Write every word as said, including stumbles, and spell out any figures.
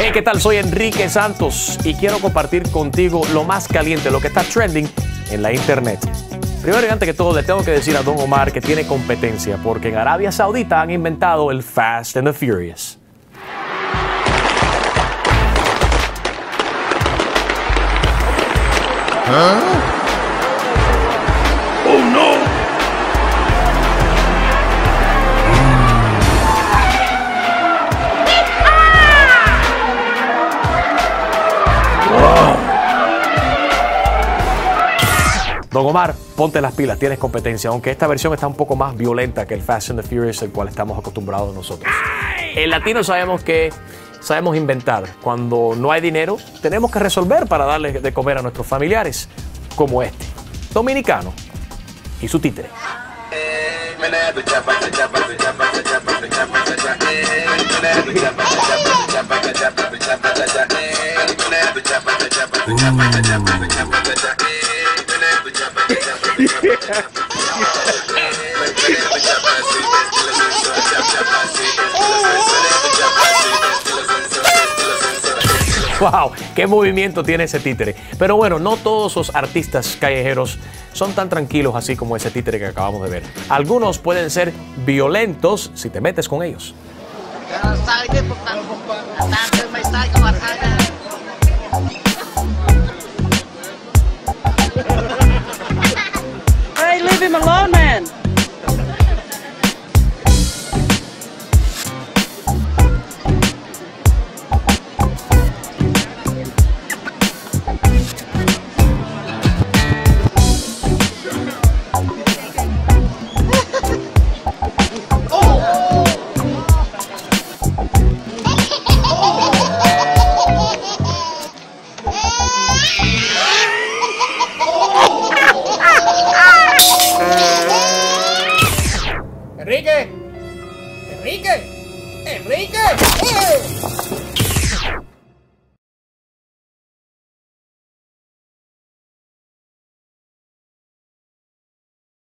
Hey, ¿qué tal? Soy Enrique Santos y quiero compartir contigo lo más caliente, lo que está trending en la internet. Primero y antes que todo, le tengo que decir a Don Omar que tiene competencia, porque en Arabia Saudita han inventado el Fast and the Furious. ¿Ah? ¡Oh, no! Don Omar, ponte las pilas, tienes competencia, aunque esta versión está un poco más violenta que el Fast and the Furious, el cual estamos acostumbrados nosotros. En latino sabemos que sabemos inventar. Cuando no hay dinero, tenemos que resolver para darle de comer a nuestros familiares, como este, dominicano y su títere. ¡Wow! ¡Qué movimiento tiene ese títere! Pero bueno, no todos los artistas callejeros son tan tranquilos así como ese títere que acabamos de ver. Algunos pueden ser violentos si te metes con ellos. Hey, leave him alone, man. Enrique, Enrique, Enrique. ¡Eh!